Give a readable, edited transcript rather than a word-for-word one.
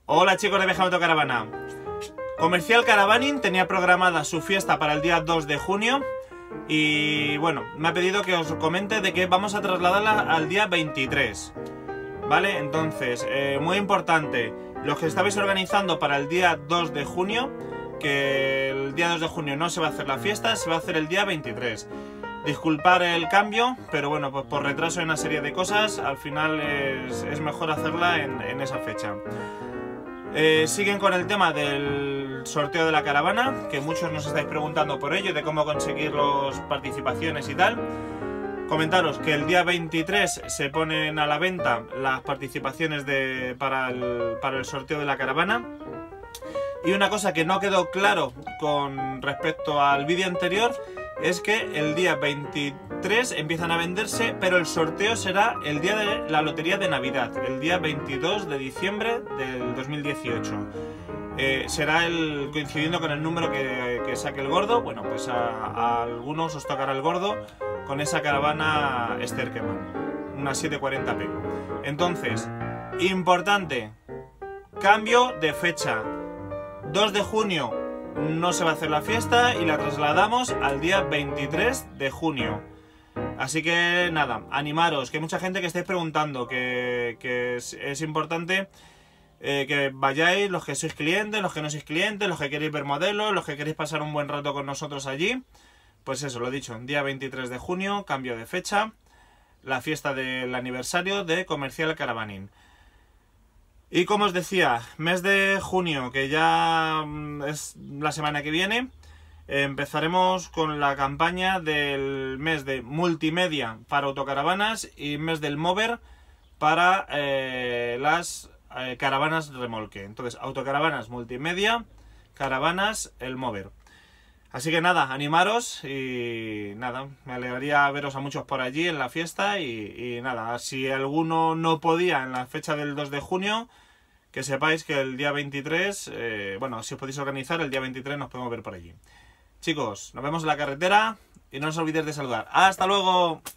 Hola chicos de Viaje en Autocaravana. Comercial Caravaning tenía programada su fiesta para el día 2 de junio y bueno, me ha pedido que os comente de que vamos a trasladarla al día 23. ¿Vale? Entonces, muy importante, los que estabais organizando para el día 2 de junio, que el día 2 de junio no se va a hacer la fiesta, se va a hacer el día 23. Disculpar el cambio, pero bueno, pues por retraso en una serie de cosas, al final es mejor hacerla en esa fecha. Siguen con el tema del sorteo de la caravana, que muchos nos estáis preguntando por ello, de cómo conseguir las participaciones y tal. Comentaros que el día 23 se ponen a la venta las participaciones para el sorteo de la caravana. Y una cosa que no quedó claro con respecto al vídeo anterior es que el día 23 empiezan a venderse, pero el sorteo será el día de la lotería de Navidad, el día 22 de diciembre del 2018. Será coincidiendo con el número que saque el gordo. Bueno, pues a algunos os tocará el gordo con esa caravana Sterkeman, una 740p. Entonces, importante, cambio de fecha. 2 de junio no se va a hacer la fiesta y la trasladamos al día 23 de junio. Así que nada, animaros, que hay mucha gente que estáis preguntando, que es importante que vayáis, los que sois clientes, los que no sois clientes, los que queréis ver modelos, los que queréis pasar un buen rato con nosotros allí. Pues eso, lo he dicho, día 23 de junio, cambio de fecha, la fiesta del aniversario de Comercial Caravaning. Y como os decía, mes de junio, que ya es la semana que viene, empezaremos con la campaña del mes de multimedia para autocaravanas y mes del mover para las caravanas remolque. Entonces, autocaravanas multimedia, caravanas el mover. Así que nada, animaros y nada, me alegraría veros a muchos por allí en la fiesta y nada, si alguno no podía en la fecha del 2 de junio, que sepáis que el día 23, bueno, si os podéis organizar, el día 23 nos podemos ver por allí. Chicos, nos vemos en la carretera y no os olvidéis de saludar. ¡Hasta luego!